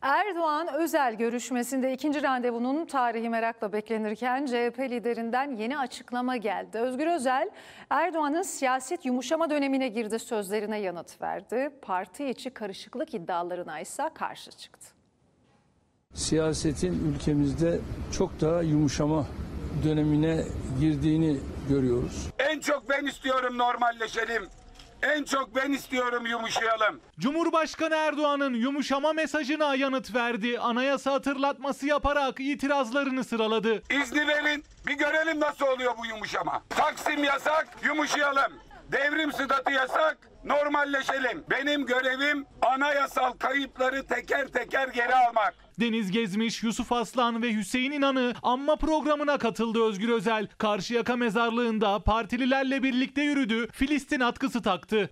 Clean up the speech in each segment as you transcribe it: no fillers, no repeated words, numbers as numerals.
Erdoğan-Özel görüşmesinde ikinci randevunun tarihi merakla beklenirken CHP liderinden yeni açıklama geldi. Özgür Özel, Erdoğan'ın siyaset yumuşama dönemine girdi sözlerine yanıt verdi. Parti içi karışıklık iddialarına ise karşı çıktı. Siyasetin ülkemizde çok daha yumuşama dönemine girdiğini görüyoruz. En çok ben istiyorum normalleşelim. En çok ben istiyorum yumuşayalım. Cumhurbaşkanı Erdoğan'ın yumuşama mesajına yanıt verdi. Anayasa hatırlatması yaparak itirazlarını sıraladı. İzni verin, bir görelim nasıl oluyor bu yumuşama. Taksim yasak, yumuşayalım. Devrim sıdatı yasak, normalleşelim. Benim görevim anayasal kayıpları teker teker geri almak. Deniz Gezmiş, Yusuf Aslan ve Hüseyin İnan'ı anma programına katıldı Özgür Özel. Karşıyaka mezarlığında partililerle birlikte yürüdü, Filistin atkısı taktı.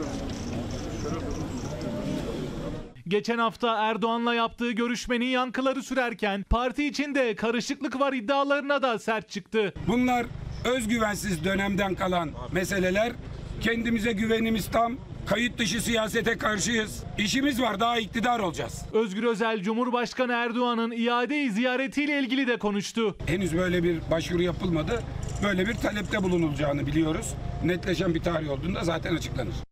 Geçen hafta Erdoğan'la yaptığı görüşmenin yankıları sürerken parti içinde karışıklık var iddialarına da sert çıktı. Bunlar özgüvensiz dönemden kalan meseleler. Kendimize güvenimiz tam. Kayıt dışı siyasete karşıyız. İşimiz var, daha iktidar olacağız. Özgür Özel, Cumhurbaşkanı Erdoğan'ın iade-i ziyaretiyle ilgili de konuştu. Henüz böyle bir başvuru yapılmadı. Böyle bir talepte bulunulacağını biliyoruz. Netleşen bir tarih olduğunda zaten açıklanır.